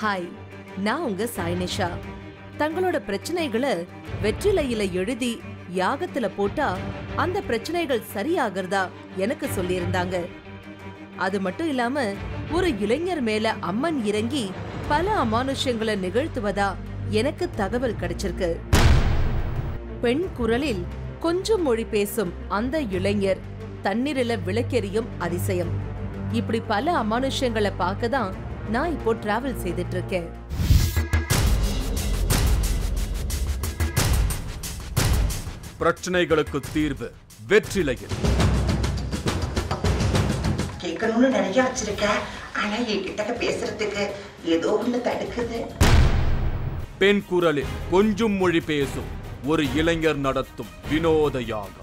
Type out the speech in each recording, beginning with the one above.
Hi, நான் உங்க சாய்னிஷா. தங்களோட பிரச்சனைகளை வெற்றிலையில எழுதி யாகத்துல போட்டா அந்த பிரச்சனைகள் சரியாகிறதா எனக்கு சொல்லியிருந்தாங்க. அது மட்டும் இல்லாம ஒரு இளைஞர் மேல அம்மன் இறங்கி பல அமானுஷ்யங்களை நிகழ்த்துவதா எனக்கு தகவல் கிடைச்சிருக்கு. பெண் குரலில் கொஞ்சம் மொழி பேசும் அந்த இளைஞர் தண்ணீரில விளக்கெரியும் அதிசயம், இப்படி பல அமானுஷ்யங்களை பார்க்கதான் நான் இப்போ டிராவல் செய்துட்டு இருக்கேன். பிரச்சனைகளுக்கு தீர்வு வெற்றிலையில். கேட்கணும்னு நிறைய வச்சிருக்க, ஆனா என்கிட்ட பேசுறதுக்கு ஏதோ ஒண்ணு தடுக்குது. பெண் குரலில் கொஞ்சம் மொழி பேசும் ஒரு இளைஞர் நடத்தும் வினோத யாகம்.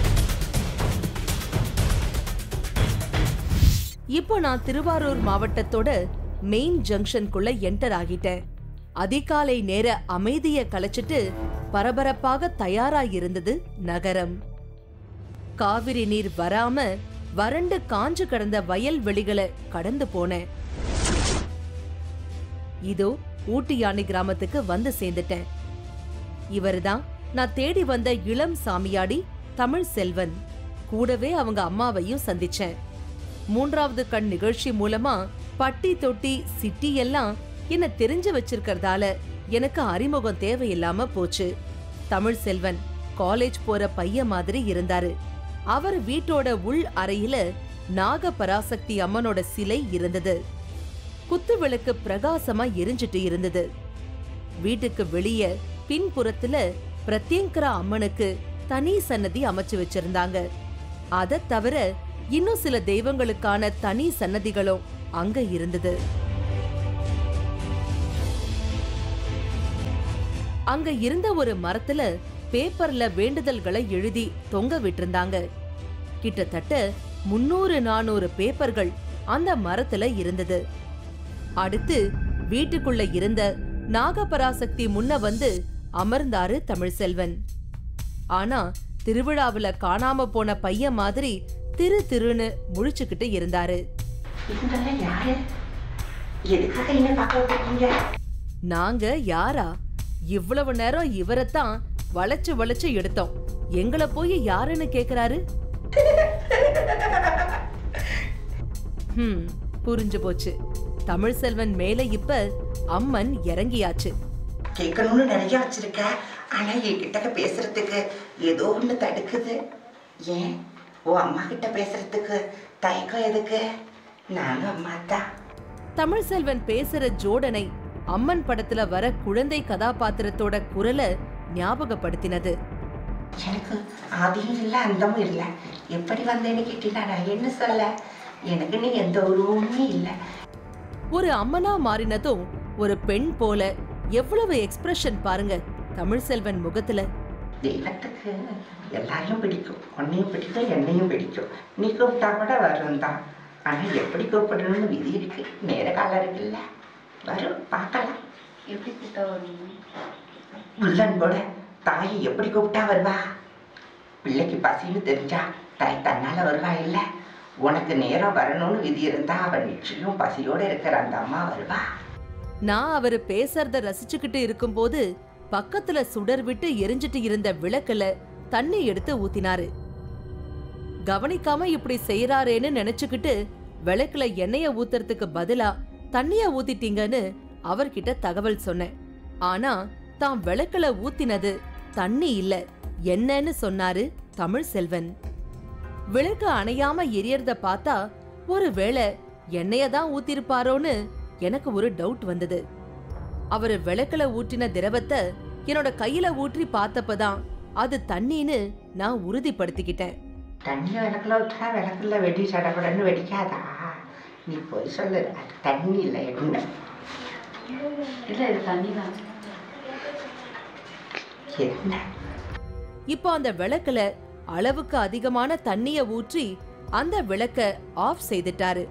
இப்போ நான் திருவாரூர் மாவட்டத்தோட மெயின் ஜங்ஷனுக்குள்ள என்டர் ஆகிட்டேன். அதிகாலை நேர அமைதிய கலைச்சிட்டு பரபரப்பாக தயாராயிருந்தது நகரம். காவிரி நீர் வராம வறண்டு காஞ்சு கிடந்த வயல்வெளிகளை கடந்து போனேன். இதோ ஊட்டியானி கிராமத்துக்கு வந்து சேர்ந்துட்டேன். இவர்தான் நான் தேடி வந்த இளம் சாமியாடி தமிழ் செல்வன். கூடவே அவங்க அம்மாவையும் சந்திச்சேன். மூன்றாவது கண் நிகழ்ச்சி மூலமா பட்டி தொட்டி சிட்டி எல்லாம் என்ன தெரிஞ்சு வச்சிருக்கிறதால எனக்கு அறிமுகம் தேவையில்லாம போச்சு. தமிழ் செல்வன் காலேஜ் போற பையன் மாதிரி இருந்தாரு. அவர் வீட்டோட உள் அறையில நாக பராசக்தி அம்மனோட சிலை இருந்தது. குத்து விளக்கு பிரகாசமா எரிஞ்சிட்டு இருந்தது. வீட்டுக்கு வெளியே பின்புறத்துல பிரத்யங்கரா அம்மனுக்கு தனி சன்னதி அமைச்சு வச்சிருந்தாங்க. அதை தவிர இன்னும் சில தெய்வங்களுக்கான தனி சன்னதிகளும் அங்க இருந்தது. அங்க இருந்த ஒரு மரத்துல பேப்பர்ல வேண்டுதல்களை எழுதி தொங்க விட்டிருந்தாங்க. கிட்டத்தட்ட 300-400 பேப்பர்கள் அந்த மரத்துல இருந்தது. அடுத்து வீட்டுக்குள்ள இருந்த நாகபராசக்தி முன்ன வந்து அமர்ந்தாரு தமிழ் செல்வன். ஆனா திருவிழாவுல காணாம போன பையன் மாதிரி திரு திருன்னு முழிச்சுக்கிட்டு இருந்தாரு. நாங்க யாரா? இவ்வளவு நேரம் இவரைத்தான் வளைச்சு வளைச்சு எடுத்தோம். எங்களை போய் யாருன்னு கேக்குறாரு? புரிஞ்சு போச்சு. தமிழ் செல்வன் மேல இப்ப அம்மன் இறங்கியாச்சு. கேட்கணும்னு நிறைய வச்சிருக்க, ஆனா என்கிட்ட பேசுறதுக்கு ஏதோ ஒண்ணு தடுக்குது. ஏன் ஓ அம்மா கிட்ட பேசுறதுக்கு தயக்கம் எதுக்கு? நானும் அம்மா தான். தமிழ் செல்வன் பேசுற ஜோடனை அம்மன் படத்துல வர குழந்தை கதாபாத்திரத்தோட குரலை ஞாபகப்படுத்தினது. எனக்கு ஆதியும் இல்ல அந்தமும் இல்ல, எப்படி வந்தேன்னு கேட்டீங்கன்னா நான் என்ன சொல்ல? எனக்கு நீ எந்த உருவமுமே இல்ல. ஒரு அம்மனா மாறினதும் ஒரு பெண் போல எவ்வளவு எக்ஸ்பிரஷன் பாருங்க தமிழ் செல்வன் முகத்துல. தெய்வத்துக்கு எல்லாரையும் பிடிக்கும், உன்னையும் பிடிக்கும், என்னையும் பிடிக்கும். நீ கூப்பிட்டா கூட வரும் தான், ஆனா எப்படி கூப்பிடணும்னு விதி இருக்கு, நேர காலம் இருக்குல்ல. வரும், பார்க்கலாம். எப்படி கூப்பிட்டா வரும்? உள்ளன் போல தாயை எப்படி கூப்பிட்டா வருவா? பிள்ளைக்கு பசின்னு தெரிஞ்சா தாய் தன்னால வருவா இல்ல? உனக்கு நேரம் வரணும்னு விதி இருந்தா அவன் நிச்சயம் பசியோட இருக்கிற அந்த அம்மா வருவா. நான் அவரு பேசுறத ரசிச்சுக்கிட்டு இருக்கும் போது பக்கத்துல சுடர் விட்டு எரிஞ்சிட்டு இருந்த விளக்குல தண்ணி எடுத்து ஊத்தினாரு. கவனிக்காம இப்படி செய்யறாரேன்னு நினைச்சுக்கிட்டு விளக்குல எண்ணெய ஊத்துறதுக்கு பதிலா தண்ணிய ஊத்திட்டீங்கன்னு அவர்கிட்ட தகவல் சொன்னேன். ஆனா தான் விளக்குல ஊத்தினது தண்ணி இல்ல, என்னன்னு சொன்னாரு தமிழ் செல்வன். விளக்கு அணையாம எரியறத பார்த்தா ஒருவேளை எண்ணெயதான் ஊத்திருப்பாரோன்னு எனக்கு ஒரு டவுட் வந்தது. அவரு விளக்குல ஊற்றின திரவத்தை என்னோட கையில ஊற்றி பார்த்தப்பதான் அது தண்ணின்னு நான் உறுதிப்படுத்திக்கிட்டேன். தண்ணி விளக்குல ஊற்றா விளக்குல வெடி சடப்படன்னு வெடிக்காதா? நீ போய் சொல்லு, அது தண்ணி இல்லை என்ன? இல்ல இது தண்ணி தான். என்ன? இப்போ அந்த விளக்குல அளவுக்கு அதிகமான தண்ணிய ஊற்றி அந்த விளக்க ஆஃப் செய்துட்டாரு.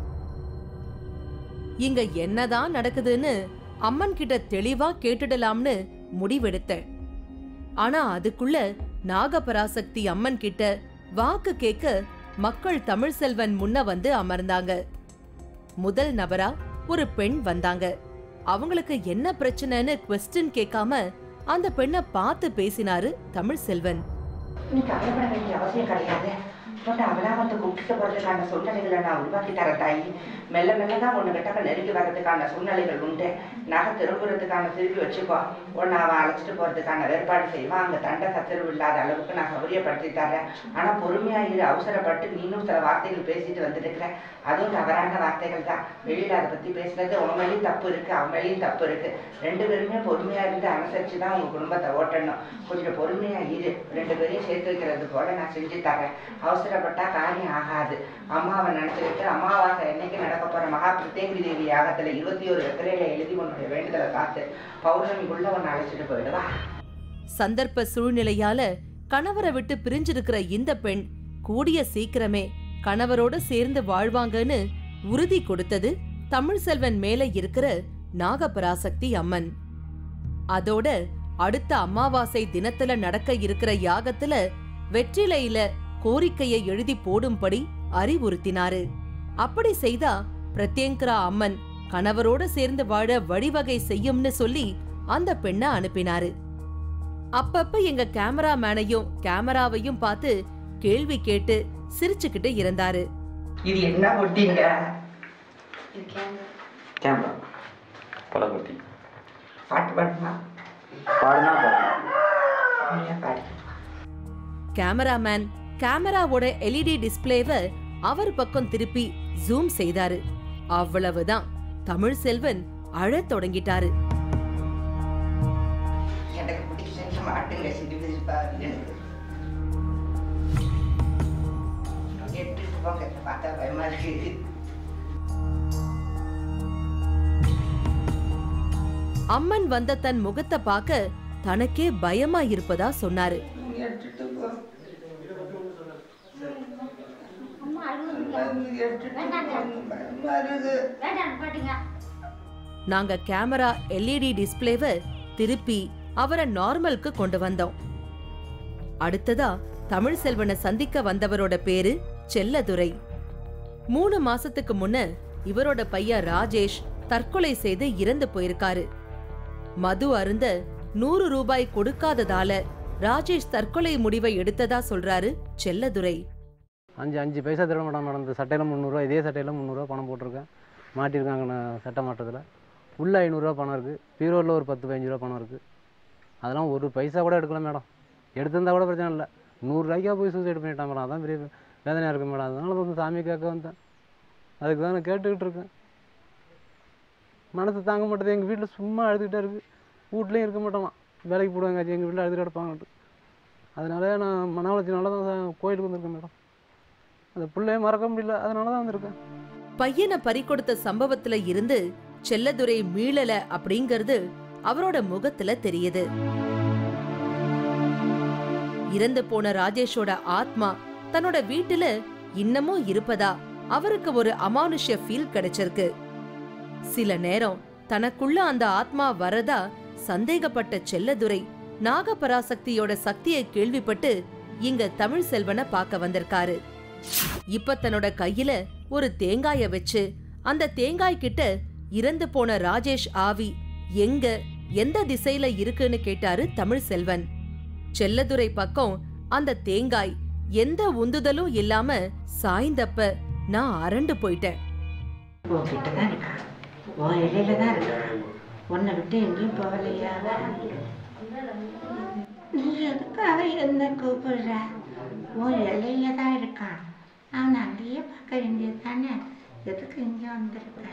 இங்க என்னதான் நடக்குதுன்னு அம்மன் கிட்ட தெளிவா கேட்டுடலாம்னு முடிவெடுத்தேன். ஆனா அதுக்குள்ள நாகபராசக்தி அம்மன் கிட்ட வாக்கு கேட்க மக்கள் தமிழ் செல்வன் முன்ன வந்து அமர்ந்தாங்க. முதல் நபரா ஒரு பெண் வந்தாங்க. அவங்களுக்கு என்ன பிரச்சனைன்னு குவெஸ்டின் கேட்காம அந்த பெண்ணை பார்த்து பேசினாரு தமிழ்செல்வன். நீ கவலைப்பட வேண்டிய அவசியம் கிடையாது. பொண்ணு அவளா வந்து கூப்பிட்டு போறதுக்கான சூழ்நிலைகளை நான் உருவாக்கி தர தாயி. மெல்ல மெல்லதான் ஒண்ணு கிட்டக்க நெருங்கி வர்றதுக்கான சூழ்நிலைகள் உண்டு. நகை திரும்புறதுக்கான திருப்பி வச்சுக்கோ. ஒன்னு அவன் அழைச்சிட்டு போறதுக்கான ஏற்பாடு செய்வான். அங்க தண்டை சச்சரவு இல்லாத அளவுக்கு நான் சௌகரியப்படுத்தி தரேன். ஆனா பொறுமையா இரு. அவசரப்பட்டு நீனும் சில வார்த்தைகள் பேசிட்டு வந்துருக்கிற. அதுவும் தவறான வார்த்தைகள் தான். வெளியில அதை பத்தி பேசுறது உன் மேலேயும் தப்பு இருக்கு, அவன் மேலேயும் தப்பு இருக்கு. ரெண்டு பேருமே பொறுமையா இருந்து அனுசரிச்சுதான் உங்க குடும்பத்தை ஓட்டணும். கொஞ்சம் பொறுமையா இரு. ரெண்டு பேரையும் சேர்த்து வைக்கிறது போல நான் செஞ்சு தரேன். அவசரப்பட்டா காரியம் ஆகாது. அம்மாவை நினைச்சுக்கிட்டு அமாவாசை என்னைக்கு நடக்க போற மகா பிரத்யேகி தேவி யாகத்துல 21 வெத்தலையில எழுதி உன்னுடைய வேண்டுதலை காத்து பௌர்ணமிக்குள்ள உன்னை அழைச்சிட்டு போயிடுவா. சந்தர்ப்ப சூழ்நிலையால கணவரை விட்டு பிரிஞ்சிருக்கிற இந்த பெண் கூடிய சீக்கிரமே கணவரோட சேர்ந்து வாழ்வாங்கன்னு உறுதி கொடுத்தது தமிழ்செல்வன் மேல இருக்கிற நாகபராசக்தி அம்மன். அதோட அடுத்த அமாவாசை தினத்துல நடக்க இருக்கிற யாகத்துல வெற்றிலையில கோரிக்கையை எழுதி போடும்படி அறிவுறுத்தினாரு. அப்படி செய்தா பிரத்யங்கரா அம்மன் கணவரோட சேர்ந்து வாழ வழிவகை செய்யும்னு சொல்லி அந்த பெண்ணை அனுப்பினாரு. அப்பப்ப எங்க கேமராமேனையும் கேமராவையும் பார்த்து கேள்வி கேட்டு சிரிச்சுக்கிட்டு இருந்தாரு. இது என்ன ஒட்டிங்க? கேமரா படகுட்டி பாட்டு பாடுமா? பாடுனா பாடு. கேமராமேன் கேமராவோட எல்இடி டிஸ்பிளேவை அவர் பக்கம் திருப்பி ஜூம் செய்தாரு. அவ்வளவுதான், தமிழ்செல்வன் அழத் தொடங்கிட்டாரு. எனக்கு பிடிச்ச மாட்டுங்க சிரிப்பாரு. எடுத்துட்டு போங்க, பார்த்தா பயமா இருக்கு. அம்மன் வந்த தன் முகத்தை பார்க்க தனக்கே பயமா இருப்பதா சொன்னாரு. நாங்க கேமரா எல்இடி டிஸ்பிளேவை திருப்பி அவரை நார்மலுக்கு கொண்டு வந்தோம். அடுத்ததா தமிழ்செல்வனை சந்திக்க வந்தவரோட பேரு செல்லதுரை. 3 மாசத்துக்கு முன்ன இவரோட பையன் ராஜேஷ் தற்கொலை செய்து இறந்து போயிருக்காரு. மது அருந்த 100 ரூபாய் கொடுக்காததால ராஜேஷ் தற்கொலை முடிவை எடுத்ததா சொல்றாரு செல்லதுரை. 5 பைசா திருட மாட்டான் மேடம். இந்த சட்டையில் 300 ரூபா, இதே சட்டையில் 300 ரூபா பணம் போட்டிருக்கேன். மாட்டியிருக்காங்க நான் சட்டை மாட்டத்தில். உள்ள 500 ரூபா பணம் இருக்குது. பீரோவில் ஒரு 10-15 ரூபா பணம் இருக்குது. அதெல்லாம் ஒரு பைசா கூட எடுக்கல மேடம். எடுத்திருந்தா கூட பிரச்சனை இல்லை. 100 ரூபாய்க்கா போய் சூசைட் பண்ணிட்டான் மேடம். அதான் பெரிய வேதனையாக இருக்குது மேடம். அதனால வந்து சாமி கேட்க வந்தேன். அதுக்கு தான் நான் கேட்டுக்கிட்டு இருக்கேன். மனசு தாங்க மாட்டேது. எங்கள் வீட்டில் சும்மா அழுதுகிட்டே இருக்குது. வீட்லேயும் இருக்க மாட்டோமா, வேலைக்கு போடுவாங்க. எங்கள் வீட்டில் அழுதுகிட்டு கிடப்பாங்கட்டு. அதனால நான் மன வளர்ச்சினால தான் கோயிலுக்கு வந்திருக்கேன் மேடம். அந்த பிள்ளைய மறக்க முடியல, அதனால தான் வந்திருக்கேன். பையனை பறிகொடுத்த சம்பவத்துல இருந்து செல்லதுரை மீளல அப்படிங்கிறது அவரோட முகத்துல தெரியுது. இறந்து போன ராஜேஷோட ஆத்மா தன்னோட வீட்டுல இன்னமும் இருப்பதா அவருக்கு ஒரு அமானுஷ்ய ஃபீல் கிடைச்சிருக்கு. சில நேரம் தனக்குள்ள அந்த ஆத்மா வரதா சந்தேகப்பட்ட செல்லதுரை நாகபராசக்தியோட சக்தியை கேள்விப்பட்டு இங்க தமிழ்செல்வனை பார்க்க வந்திருக்காரு. இப்ப தன்னோட கையில ஒரு தேங்காய வச்சு அந்த தேங்காய் கிட்ட இறந்து போன ராஜேஷ் ஆவி எங்க எந்த திசையில இருக்குன்னு கேட்டாரு தமிழ்செல்வன். செல்லதுரை பக்கம் அந்த தேங்காய் எந்த உந்துதலும் இல்லாம சாய்ந்தப்ப நான் அரண்டு போயிட்டேன். உன்கிட்டதான் இருக்கா, உன் இலையில தான் இருக்கா, உன்னை விட்டு எங்கேயும் போகலையா? நீ எதுக்காக என்ன கூப்பிடுற? உன் இலையில தான் இருக்கான். அவன் அங்கேயே பார்க்க வேண்டியது தானே. எதுக்கு இங்கே வந்திருக்க?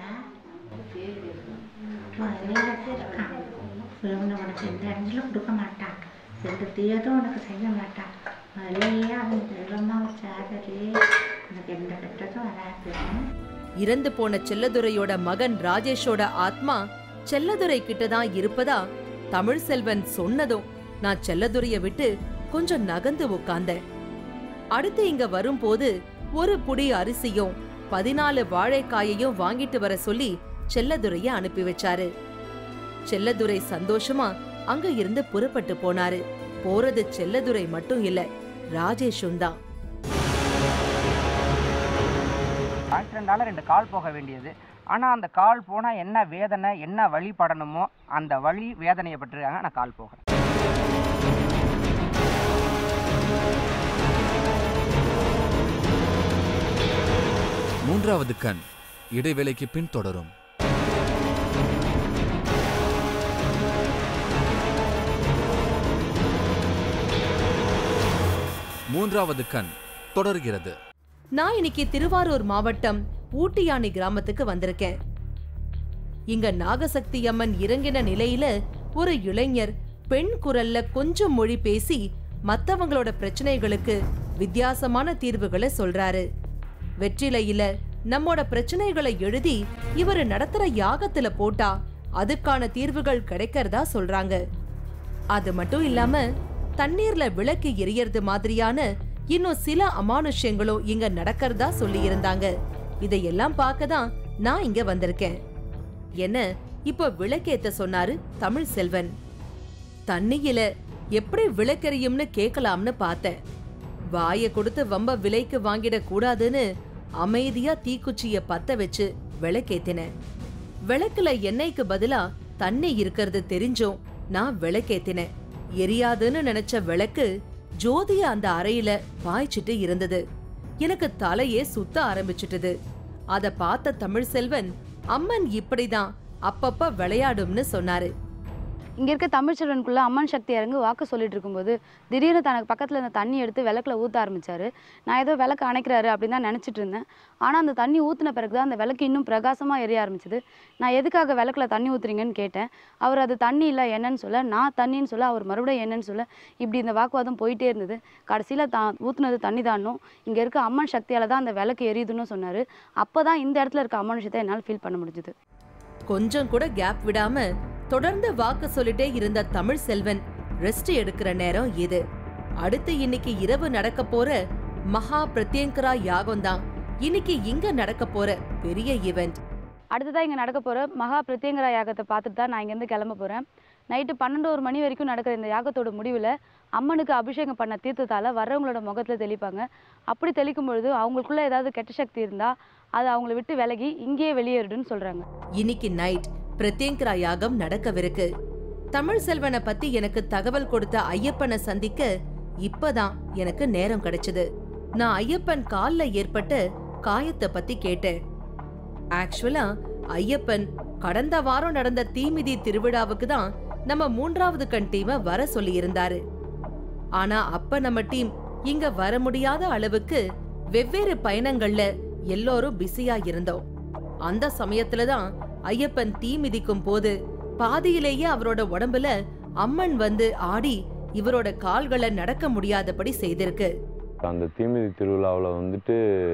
உன் இலையில தான் இருக்கான். இவனை உனக்கு எந்த இடங்களும் கொடுக்க மாட்டான். எந்த தீயதும் உனக்கு செய்ய மாட்டான். இலையே அவன் தெய்வமா வச்சாதே, உனக்கு எந்த கெட்டதும் வராது. இறந்து போன செல்லதுரையோட மகன் ராஜேஷோட ஆத்மா செல்லதுரை கிட்டதான் இருப்பதா தமிழ்செல்வன் சொன்னதும் நான் செல்லதுரைய விட்டு கொஞ்சம் நகர்ந்து உட்கார்ந்தேன். அடுத்து இங்க வரும்போது ஒரு புடி அரிசியும் 14 வாழைக்காயையும் வாங்கிட்டு வர சொல்லி செல்லதுரைய அனுப்பி வச்சாரு. செல்லதுரை சந்தோஷமா அங்க இருந்து புறப்பட்டு போனாரு. போறது செல்லதுரை மட்டும் இல்ல, ராஜேஷும் தான். ஆக்சிடென்டால 2 கால் போக வேண்டியது. ஆனால் அந்த கால் போனால் என்ன வேதனை என்ன வழி படணுமோ அந்த வழி வேதனையை பட்டிருக்காங்க. நான் கால் போகிறேன். மூன்றாவது கண் இடைவேளைக்கு பின் தொடரும். மூன்றாவது கண் தொடர்கிறது. நான் இன்னைக்கு திருவாரூர் மாவட்டம் ஊட்டியானி கிராமத்துக்கு வந்திருக்கேன். இங்க நாகசக்தி அம்மன் இறங்கின நிலையில ஒரு இளைஞர் பெண் குரல்ல கொஞ்சம் மொழி பேசி மத்தவங்களோட பிரச்சனைகளுக்கு வித்தியாசமான தீர்வுகளை சொல்றாரு. வெற்றிலையில நம்மோட பிரச்சனைகளை எழுதி இவரு நடத்துற யாகத்துல போட்டா அதுக்கான தீர்வுகள் கிடைக்கிறதா சொல்றாங்க. அது மட்டும் இல்லாம தண்ணீர்ல விளக்கு எரியறது மாதிரியான இன்னும் சில அமானுஷ்யங்களும் இங்க நடக்கிறதா சொல்லி இருந்தாங்க. இதையெல்லாம் பார்க்கதான் நான் இங்க வந்திருக்கேன். என்ன இப்ப விளக்கேத்த சொன்னாரு தமிழ் செல்வன். தண்ணியில எப்படி விளக்கெரியும்னு கேட்கலாம்னு பார்த்தேன். வாய கொடுத்து வம்ப விலைக்கு வாங்கிட கூடாதுன்னு அமைதியா தீக்குச்சிய பத்த வச்சு விளக்கேத்தினேன். விளக்குல எண்ணெய்க்கு பதிலா தண்ணி இருக்கிறது தெரிஞ்சும் நான் விளக்கேத்தினேன். எரியாதுன்னு நினைச்ச விளக்கு ஜோதிய அந்த அறையில பாய்ச்சிட்டு இருந்தது. எனக்கு தலையே சுத்த ஆரம்பிச்சிட்டது. அத பார்த்த தமிழ் செல்வன் அம்மன் இப்படிதான் அப்பப்ப விளையாடும்னு சொன்னாரு. இங்கே இருக்க தமிழ்ச்செல்வனுக்குள்ள அம்மன் சக்தி இறங்கு வாக்கு சொல்லிட்டு இருக்கும்போது திடீர்னு தனக்கு பக்கத்தில் இந்த தண்ணி எடுத்து விளக்குல ஊற்ற ஆரம்பிச்சாரு. நான் ஏதோ விளக்கு அணைக்கிறாரு அப்படின்னு தான் நினச்சிட்டு இருந்தேன். ஆனால் அந்த தண்ணி ஊற்றின பிறகு தான் அந்த விளக்கு இன்னும் பிரகாசமாக எரிய ஆரம்பிச்சது. நான் எதுக்காக விளக்குல தண்ணி ஊற்றுறீங்கன்னு கேட்டேன். அவர் அது தண்ணி இல்லை என்னன்னு சொல்ல, நான் தண்ணின்னு சொல்ல, அவர் மறுபடியும் என்னன்னு சொல்ல, இப்படி இந்த வாக்குவாதம் போயிட்டே இருந்தது. கடைசியில் ஊற்றுனது தண்ணி தானும் இங்கே இருக்க அம்மன் சக்தியால் தான் அந்த விளக்கு எரியுதுன்னு சொன்னார். அப்போ தான் இந்த இடத்துல இருக்க அம்மன் விஷயத்தை என்னால் ஃபீல் பண்ண முடிஞ்சுது. கொஞ்சம் கூட கேப் விடாம தொடர்ந்து வாக்கு சொல்லிட்டே இருந்த தமிழ் செல்வன் ரெஸ்ட் எடுக்கிற நேரம் இது. அடுத்து இன்னைக்கு இரவு நடக்க போற மகா பிரத்யங்கரா யாகம் தான் இன்னைக்கு இங்க நடக்க போற பெரிய ஈவெண்ட். அடுத்ததான் இங்கே நடக்க போகிற மகா பிரத்யங்கரா யாகத்தை பார்த்துட்டு தான் நான் இங்கேருந்து கிளம்ப போகிறேன். நைட்டு 12 மணி வரைக்கும் நடக்கிற இந்த யாகத்தோட முடிவில் அம்மனுக்கு அபிஷேகம் பண்ண தீர்த்தத்தால் வர்றவங்களோட முகத்தில் தெளிப்பாங்க. அப்படி தெளிக்கும் பொழுது அவங்களுக்குள்ள ஏதாவது கெட்ட சக்தி இருந்தால் அது அவங்கள விட்டு விலகி இங்கேயே வெளியேறிடுன்னு சொல்கிறாங்க. இன்னைக்கு நைட் பிரத்யங்கரா யாகம் நடக்கவிருக்கு. தமிழ் செல்வனை பத்தி எனக்கு தகவல் கொடுத்த ஐயப்பனை சந்திக்க இப்பதான் எனக்கு நேரம் கிடைச்சது. நான் ஐயப்பன் கால்ல ஏற்பட்ட காயத்தை பத்தி கேட்டேன். ஆக்சுவலா ஐயப்பன் கடந்த வாரம் நடந்த தீமிதி திருவிழாவுக்கு தான் நம்ம மூன்றாவது கண் டீமை வர சொல்லி இருந்தாரு. ஆனா அப்ப நம்ம டீம் இங்க வர முடியாத அளவுக்கு வெவ்வேறு பயணங்கள்ல எல்லோரும் பிஸியா இருந்தோம். அந்த சமயத்துலதான் ஐயப்பன் தீ மிதிக்கும் போது பாதியிலேயே அவரோட உடம்புல அம்மன் வந்து ஆடி இவரோட கால்களை நடக்க முடியாதபடி செய்திருக்கு. அந்த தீமிதி திருவிழாவில் வந்துட்டு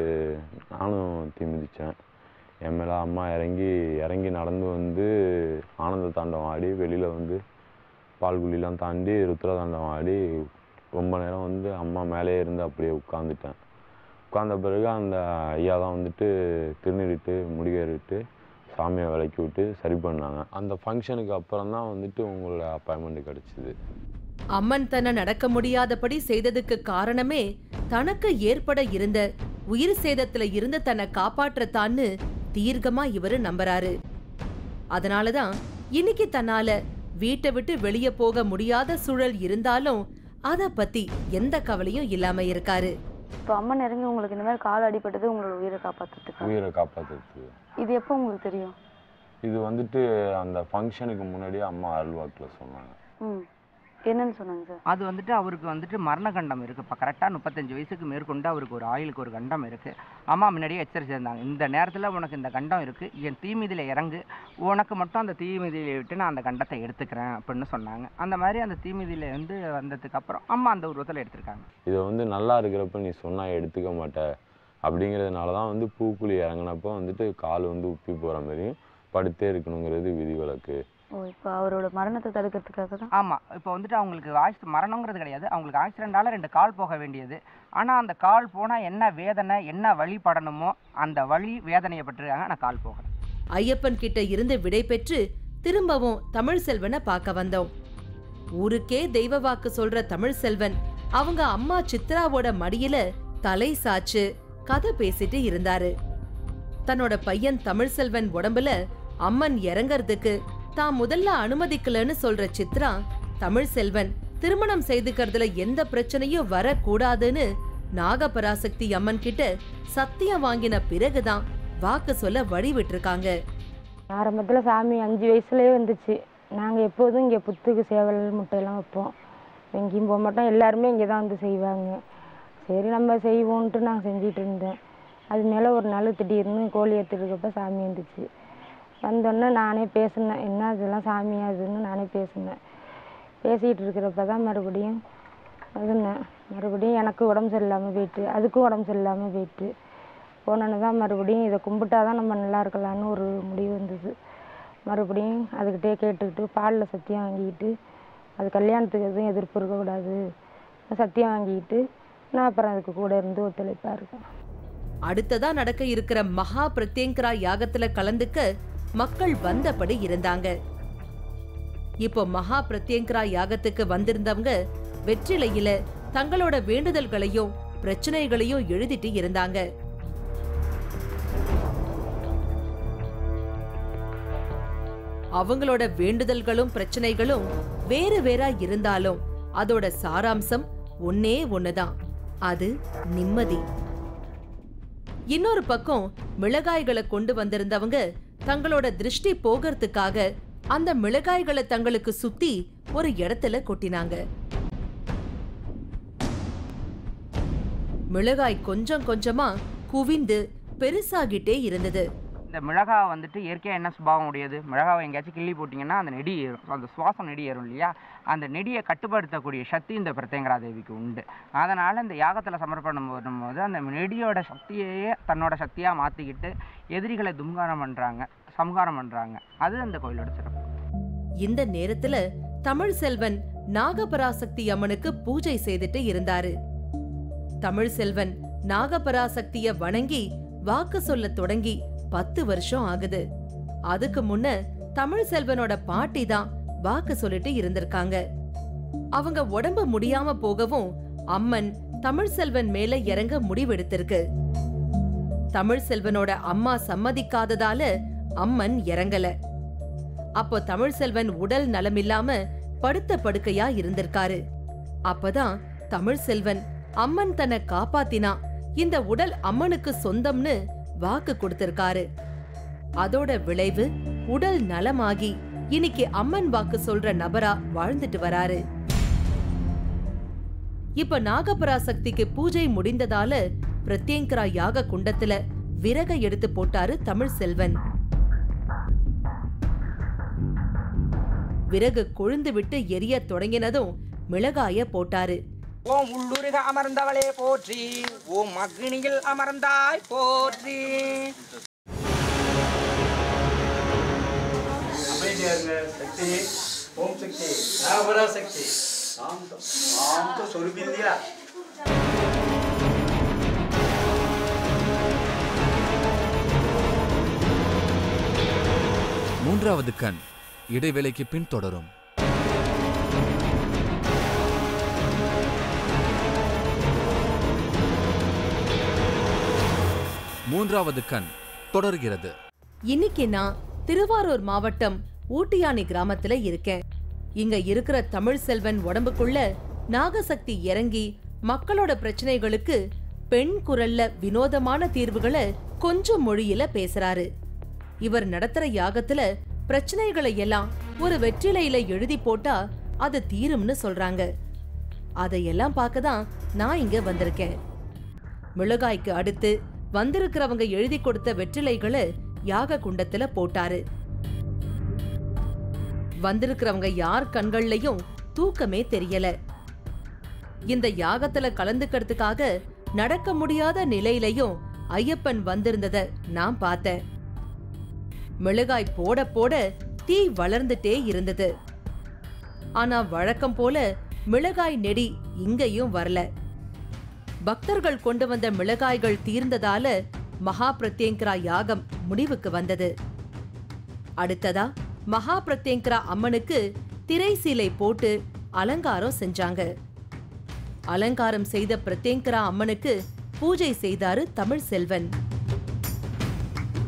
நானும் தீ மிதித்தேன். என் மேலே அம்மா இறங்கி நடந்து வந்து ஆனந்த தாண்டவம் ஆடி வெளியில் வந்து பால்குழிலாம் தாண்டி ருத்ர தாண்டவம் ஆடி ரொம்ப நேரம் வந்து அம்மா மேலே இருந்து அப்படியே உட்காந்துட்டேன். உட்கார்ந்த பிறகு அந்த ஐயா தான் வந்துட்டு திருநீரிட்டு முடிகேறிட்டு சாமியை விளக்கி விட்டு சரி பண்ணாங்க. அந்த ஃபங்க்ஷனுக்கு அப்புறம் தான் வந்துட்டு உங்களோட அப்பாயின்மெண்ட் கிடைச்சிது. அம்மன் தன்னை நடக்க முடியாதபடி செய்ததுக்கு காரணமே தனக்கு ஏற்பட இருந்த உயிர் சேதத்துல இருந்து தன்னை காப்பாற்றத்தான்னு தீர்க்கமா இவரு நம்புறாரு. அதனாலதான் இன்னைக்கு தன்னால வீட்டை விட்டு வெளியே போக முடியாத சூழல் இருந்தாலும் அத பத்தி எந்த கவலையும் இல்லாம இருக்காரு. இப்போ அம்மன் இறங்கி உங்களுக்கு இந்த மாதிரி கால் அடிபட்டது உங்களோட உயிரை காப்பாற்றுறதுக்கு. இது எப்போ உங்களுக்கு தெரியும்? இது வந்துட்டு அந்த ஃபங்க்ஷனுக்கு முன்னாடியே அம்மா அருள்வாக்கில் சொன்னாங்க. என்னன்னு சொன்னாங்க சார்? அது வந்துட்டு அவருக்கு வந்துட்டு மரண கண்டம் இருக்குது. இப்போ கரெக்டாக 35 வயசுக்கு மேற்கொண்டு அவருக்கு ஒரு ஆயுளுக்கு ஒரு கண்டம் இருக்குது. அம்மா முன்னாடியே எச்சரிச்சிருந்தாங்க, இந்த நேரத்தில் உனக்கு இந்த கண்டம் இருக்குது, என் தீமிதியில் இறங்கு, உனக்கு மட்டும் அந்த தீமிதியை விட்டு நான் அந்த கண்டத்தை எடுத்துக்கிறேன் அப்படின்னு சொன்னாங்க. அந்த மாதிரி அந்த தீமிதியில் இருந்து வந்ததுக்கு அப்புறம் அம்மா அந்த உருவத்தில் எடுத்திருக்காங்க. இதை வந்து நல்லா இருக்கிறப்ப நீ சொன்னால் எடுத்துக்க மாட்டே அப்படிங்கிறதுனால தான் வந்து பூக்குழி இறங்கினப்போ வந்துட்டு கால் வந்து உப்பி போகிற மாதிரியும் படுத்தே இருக்கணுங்கிறது விதிவிலக்கு. இப்போ அவரோட மரணத்தை தடுக்கிறதுக்காக தான். ஆமாம், இப்போ வந்துட்டு அவங்களுக்கு மரணங்கிறது கிடையாது, அவங்களுக்கு ஆக்சிடென்டால 2 கால் போக வேண்டியது. ஆனால் அந்த கால் போனால் என்ன வேதனை என்ன வழி படணுமோ அந்த வழி வேதனையை பட்டிருக்காங்க. நான் கால் போகிறேன். ஐயப்பன் கிட்ட இருந்து விடை பெற்று திரும்பவும் தமிழ் செல்வனை பார்க்க வந்தோம். ஊருக்கே தெய்வ வாக்கு சொல்ற தமிழ் செல்வன் அவங்க அம்மா சித்ராவோட மடியில தலை சாச்சு கதை பேசிட்டு இருந்தாரு. தன்னோட பையன் தமிழ்செல்வன் உடம்புல அம்மன் இறங்கறதுக்கு தான் முதல்ல அனுமதிக்கலன்னு சொல்ற சித்ரா, தமிழ்செல்வன் திருமணம் செய்துக்கிறதுல எந்த பிரச்சனையும் வரக்கூடாதுன்னு நாகபராசக்தி அம்மன் கிட்ட சத்தியம் வாங்கின பிறகுதான் வாக்கு சொல்ல வழி விட்டுருக்காங்க. ஆரம்பத்தில் சாமி 5 வயசுலேயே வந்துச்சு. நாங்கள் எப்போதும் இங்கே புத்துக்கு சேவல் முட்டையெல்லாம் வைப்போம். எங்கேயும் போக மாட்டோம், எல்லாருமே இங்கே தான் வந்து செய்வாங்க. சரி நம்ம செய்வோன்ட்டு நான் செஞ்சிட்டு இருந்தேன். அது மேலே ஒரு நாள் திடீர்னு கோழி எடுத்துருக்கப்ப சாமி வந்துச்சு. வந்தோடனே நானே பேசினேன், என்ன இதெல்லாம் சாமியாதுன்னு நானே பேசினேன். பேசிகிட்டு இருக்கிறப்ப தான் மறுபடியும் அதுனேன். மறுபடியும் எனக்கு உடம்பு சரியில்லாமல் போயிட்டு, அதுக்கும் உடம்பு சரியில்லாமல் போயிட்டு போனோன்னு தான் மறுபடியும் இதை கும்பிட்டா தான் நம்ம நல்லா இருக்கலான்னு ஒரு முடிவு வந்தது. மறுபடியும் அதுக்கிட்டே கேட்டுக்கிட்டு பாலில் சத்தியம் வாங்கிக்கிட்டு, அது கல்யாணத்துக்கு எதுவும் எதிர்ப்பு இருக்கக்கூடாது சத்தியம் வாங்கிக்கிட்டு நான் அப்புறம் அதுக்கு கூட இருந்து ஒத்துழைப்பாக இருக்கேன். அடுத்ததா நடக்க இருக்கிற மகா பிரத்யங்கரா யாகத்துல கலந்துக்க மக்கள் வந்தபடி இருந்தாங்க. இப்போ மகா பிரத்யங்கரா யாகத்துக்கு வந்திருந்தவங்க வெற்றிலையில தங்களோட வேண்டுதல்களையும் பிரச்சனைகளையும் எழுதிட்டு இருந்தாங்க. அவங்களோட வேண்டுதல்களும் பிரச்சனைகளும் வேறு வேறா இருந்தாலும் அதோட சாராம்சம் ஒன்னே ஒண்ணுதான், அது நிம்மதி. இன்னொரு பக்கம் மிளகாய்களை கொண்டு வந்திருந்தவங்க தங்களோட திருஷ்டி போகிறதுக்காக அந்த மிளகாய்களை தங்களுக்கு சுத்தி ஒரு இடத்துல கொட்டினாங்க. மிளகாய் கொஞ்சம் கொஞ்சமா குவிந்து பெருசாகிட்டே இருந்தது. இந்த மிளகாய் வந்துட்டு இயற்கையாக என்ன சுபாவம் உடையது? மிளகாவை எங்கேயாச்சும் கிள்ளி போட்டிங்கன்னா அந்த நெடி ஏறும், அந்த சுவாசம் நெடி ஏறும் இல்லையா? அந்த நெடியை கட்டுப்படுத்தக்கூடிய சக்தி இந்த பிரத்யங்கரா தேவிக்கு உண்டு. அதனால் இந்த யாகத்தில் சமர்ப்பணம் பண்ணும்போது அந்த நெடியோட சக்தியையே தன்னோட சக்தியாக மாற்றிக்கிட்டு எதிரிகளை சம்ஹாரம் பண்ணுறாங்க. அது அந்த கோயிலோட சிறப்பு. இந்த நேரத்துல தமிழ்செல்வன் நாகபராசக்தி அம்மனுக்கு பூஜை செய்துட்டு இருந்தாரு. தமிழ்செல்வன் நாகபராசக்திய வணங்கி வாக்கு சொல்ல தொடங்கி 10 வருஷம் ஆகுது. அதுக்கு முன்ன தமிழ்செல்வனோட பாட்டி தான் வாக்கு சொல்லிட்டு இருந்திருக்காங்க. அவங்க உடம்பு முடியாம போகவும் அம்மன் தமிழ்செல்வன் மேல இறங்க முடிவெடுத்திருக்கு. தமிழ்செல்வனோட அம்மா சம்மதிக்காததால அம்மன் இறங்கல. அப்போ தமிழ்செல்வன் உடல் நலமில்லாம படுத்த படுக்கையா இருந்திருக்காரு. அப்பதான் தமிழ்செல்வன் அம்மன் தன்னை காப்பாத்தினா இந்த உடல் அம்மனுக்கு சொந்தம்னு வாக்கு கொடுத்திருக்காரு. அதோட விளைவு உடல் நலமாகி இன்னைக்கு அம்மன் வாக்கு சொல்ற நபரா வாழ்ந்துட்டு வராரு. இப்ப நாகபராசக்திக்கு பூஜை முடிந்ததால பிரத்யங்கரா யாக குண்டத்துல விறகை எடுத்து போட்டாரு தமிழ்செல்வன். விறகு கொழுந்து விட்டு எரிய தொடங்கினதும் மிளகாய போட்டாரு. ஓம் உள்ளுருக அமர்ந்தவளே போற்றி, ஓம் அக்னியில் அமர்ந்தாய் போற்றி. சக்தி ஓம் சக்தி நாகபராசக்தி சாந்த சொருபில்லையா? மூன்றாவது கண் இடைவேளைக்கு பின் தொடரும். மூன்றாவது கண் தொடர்கிறது. இன்னைக்கு நான் திருவாரூர் மாவட்டம் ஊட்டியானி கிராமத்துல இருக்கேன். இங்க இருக்கிற தமிழ்செல்வன் உடம்புக்குள்ள நாகசக்தி இறங்கி மக்களோட பிரச்சனைகளுக்கு பெண் குரல்ல வினோதமான தீர்வுகளை கொஞ்சம் மொழியில பேசுறாரு. இவர் நடத்துற யாகத்துல பிரச்சனைகளை எல்லாம் ஒரு வெற்றிலையில எழுதி போட்டா அது தீரும்னு சொல்றாங்க. அதையெல்லாம் பார்க்கதான் நான் இங்க வந்திருக்கேன். மிளகாய்க்கு அடுத்து வந்திருக்கிறவங்க எழுதி கொடுத்த வெற்றிலைகளை யாக குண்டத்துல போட்டாரு. வந்திருக்கிறவங்க யார் கண்கள்லயும் தூக்கமே தெரியல. இந்த யாகத்துல கலந்துக்கிறதுக்காக நடக்க முடியாத நிலையிலையும் ஐயப்பன் வந்திருந்தத நான் பார்த்தேன். மிளகாய் போட போட தீ வளர்ந்துட்டே இருந்தது. ஆனா வழக்கம் போல மிளகாய் நெடி இங்கேயும் வரல. பக்தர்கள் கொண்டு வந்த மிளகாய்கள் தீர்ந்ததால மகா பிரத்யங்கரா யாகம் முடிவுக்கு வந்தது. அடுத்ததா மகா பிரத்யங்கரா அம்மனுக்கு திரை சீலை போட்டு அலங்காரம் செஞ்சாங்க. அலங்காரம் செய்த பிரத்யங்கரா அம்மனுக்கு பூஜை செய்தாரு தமிழ்செல்வன்.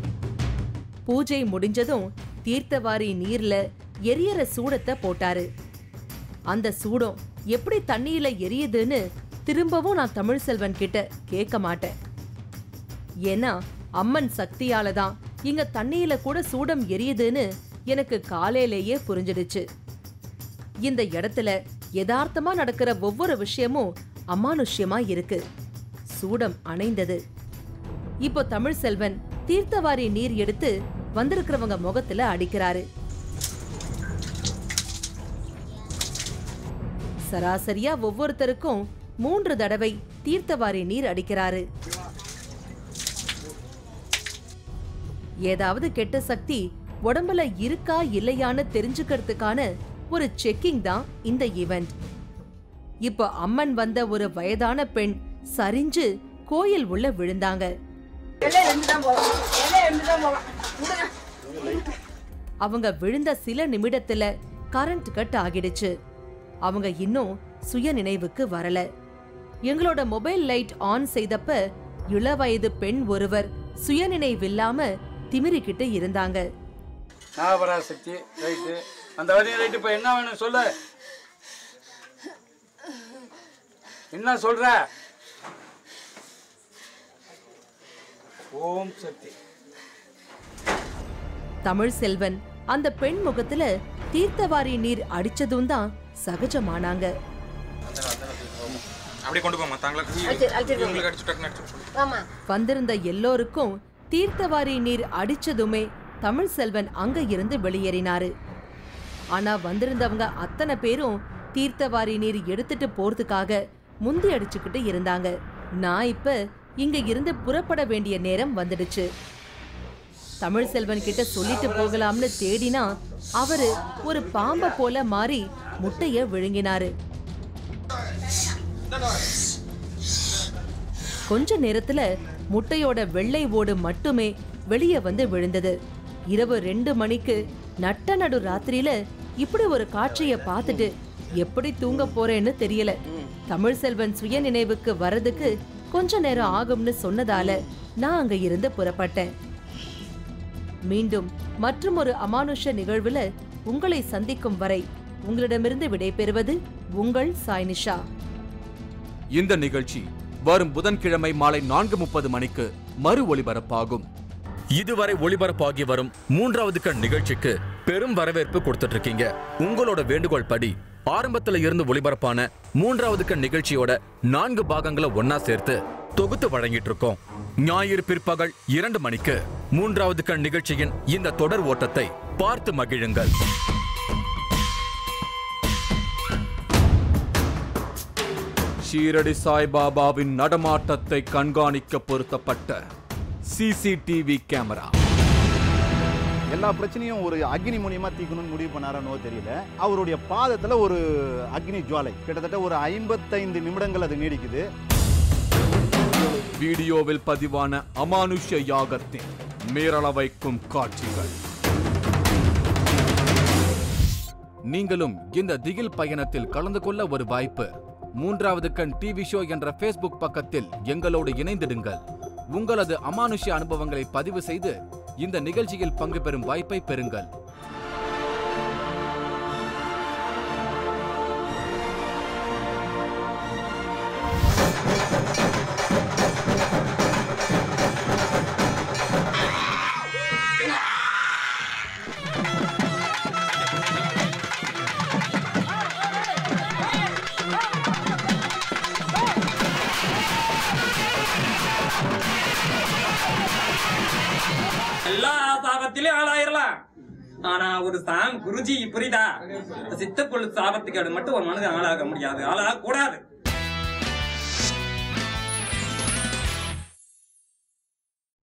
பூஜை முடிஞ்சதும் தீர்த்தவாரி நீர்ல எரியற சூடத்தை போட்டாரு. அந்த சூடம் எப்படி தண்ணியில எரியுதுன்னு திரும்பவும் நான் தமிழ்செல்வன் கிட்ட கேட்க மாட்டேன். ஏன்னா அம்மன் சக்தியால தான் இங்க தண்ணியில கூட சூடம் எரியுதுன்னு எனக்கு காலையிலேயே புரிஞ்சிடுச்சு. இந்த இடத்துல யதார்த்தமா நடக்கிற ஒவ்வொரு விஷயமும் அமானுஷ்யமா இருக்கு. சூடம் அணைந்தது. இப்போ தமிழ்செல்வன் தீர்த்தவாரி நீர் எடுத்து வந்திருக்கிறவங்க முகத்துல அடிக்கிறாரு. சராசரியா ஒவ்வொருத்தருக்கும் 3 தடவை தீர்த்தவாரி நீர் அடிக்கிறாரு. ஏதாவது கெட்ட சக்தி உடம்புல இருக்கா இல்லையான்னு தெரிஞ்சுக்கிறதுக்கான ஒரு செக்கிங் தான் இந்த ஈவெண்ட். இப்ப அம்மன் வந்த ஒரு வயதான பெண் சரிஞ்சு கோயில் உள்ள விழுந்தாங்க. அவங்க விழுந்த சில நிமிடத்துல கரண்ட் கட் ஆகிடுச்சு. அவங்க இன்னும் சுய நினைவுக்கு வரல. எங்களோட மொபைல் லைட் ஆன் செய்தப்ப இளவயது பெண் ஒருவர் சுயநினைவில்லாம திமிரிக்கிட்டு இருந்தாங்க. நாகபராசக்தி ரைட்டு, அந்த வழி ரைட்டு. இப்போ என்ன வேணும் சொல்ல, என்ன சொல்ற? ஓம் சக்தி. தமிழ்செல்வன் அந்த பெண் முகத்துல தீர்த்தவாரி நீர் அடிச்சதும் தான் சகஜமானாங்க. வந்திருந்த எல்லோருக்கும் தீர்த்தவாரி நீர் அடிச்சதுமே தமிழ்செல்வன் அங்க இருந்து வெளியேறினாரு. ஆனா வந்திருந்தவங்க அத்தனை பேரும் தீர்த்தவாரி நீர் எடுத்துட்டு போறதுக்காக முந்தி அடிச்சுக்கிட்டு இருந்தாங்க. நான் இப்ப இங்க இருந்து புறப்பட வேண்டிய நேரம் வந்துடுச்சு. தமிழ்செல்வன் கிட்ட சொல்லிட்டு போகலாம்னு தேடினா அவரு ஒரு பாம்ப போல மாறி முட்டைய விழுங்கினாரு. கொஞ்ச நேரத்துல முட்டையோட வெள்ளை ஓடு மட்டுமே வெளியே வந்து விழுந்தது. இரவு 2 மணிக்கு நட்ட நடு ராத்திரியில இப்படி ஒரு காட்சிய பார்த்துட்டு எப்படி தூங்க போறேன்னு தெரியல. தமிழ்செல்வன் சுய நினைவுக்கு வர்றதுக்கு கொஞ்ச நேரம் ஆகும்னு சொன்னதால நான் அங்க இருந்து புறப்பட்டேன். மீண்டும் மற்றும் ஒரு அமானுஷ நிகழ்வுல உங்களை சந்திக்கும் வரை உங்களிடமிருந்து விடைபெறுவது உங்கள் சாய்னிஷா. இந்த நிகழ்ச்சி வரும் புதன்கிழமை மாலை 4:30 மணிக்கு மறு ஒளிபரப்பாகும். இதுவரை ஒளிபரப்பாகி வரும் 3வது கண் நிகழ்ச்சிக்கு பெரும் வரவேற்பு கொடுத்துட்டு இருக்கீங்க. உங்களோட வேண்டுகோள் படி ஆரம்பத்துல இருந்து ஒளிபரப்பான 3வது கண் நிகழ்ச்சியோட 4 பாகங்களை ஒன்னா சேர்த்து தொகுத்து வழங்கிட்டு இருக்கோம். ஞாயிறு பிற்பகல் 2 மணிக்கு 3வது கண் நிகழ்ச்சியின் இந்த தொடர் ஓட்டத்தை பார்த்து மகிழுங்கள். ஷீரடி சாய்பாபாவின் நடமாட்டத்தை கண்காணிக்க பொருத்தப்பட்ட சிசிடிவி கேமரா. எல்லா பிரச்சனையும் ஒரு அக்னி மூலியமா தீக்கணும்னு முடிவு பண்ணாரோ தெரியல. அவருடைய பாதத்துல ஒரு அக்னி ஜுவாலை கிட்டத்தட்ட ஒரு 55 நிமிடங்கள் அது நீடிக்குது. வீடியோவில் பதிவான அமானுஷ்ய யாகத்தின் மீறள வைக்கும் காட்சிகள். நீங்களும் இந்த திகில் பயணத்தில் கலந்து கொள்ள ஒரு வாய்ப்பு. 3வது கண் டிவி ஷோ என்ற ஃபேஸ்புக் பக்கத்தில் எங்களோடு இணைந்திடுங்கள். உங்களது அமானுஷ்ய அனுபவங்களை பதிவு செய்து இந்த நிகழ்ச்சியில் பங்கு பெறும் வாய்ப்பை பெறுங்கள். எல்லா சாபத்திலும் ஆளாயிரலாம். ஆனா ஒரு குருஜி புரியுதா, சித்தப்பொழு சாபத்துக்கு மட்டும் ஒரு மனிதன் ஆளாக முடியாது, ஆளாக கூடாது.